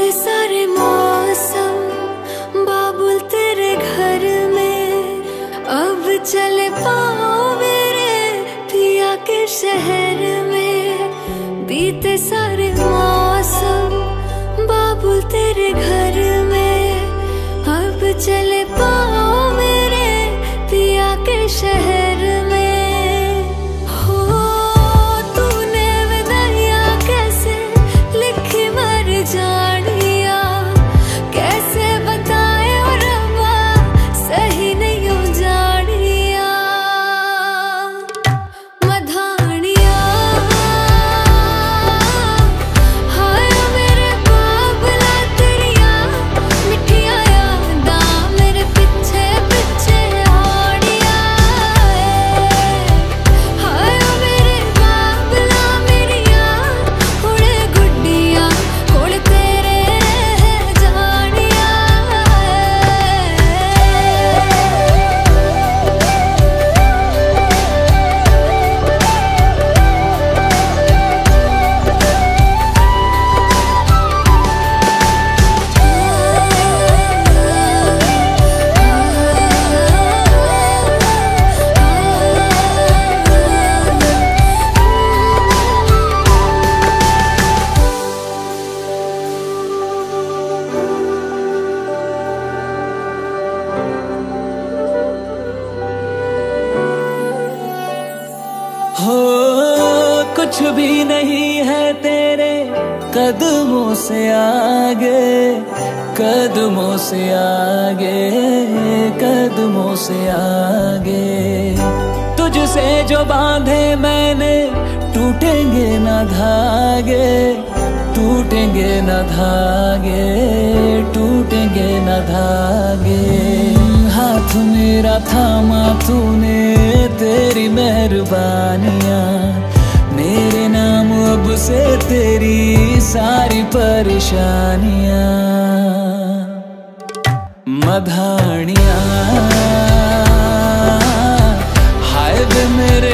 बीते सारे मौसम बाबुल तेरे घर में, अब चले पाओ मेरे पिया के शहर में। बीते सारे मौसम बाबुल तेरे घर में, अब चले पाओ मेरे पिया के शहर में। हो कुछ भी नहीं है तेरे कदमों से आगे, कदमों से आगे, कदमों से आगे। तुझसे जो बांधे मैंने टूटेंगे न धागे, टूटेंगे न धागे, टूटेंगे न धागे। हाथ मेरा थामा तूने, तेरी मेहरबानियाँ मेरे नाम अब से तेरी सारी परेशानियाँ। मधानियाँ हाय वे मेरे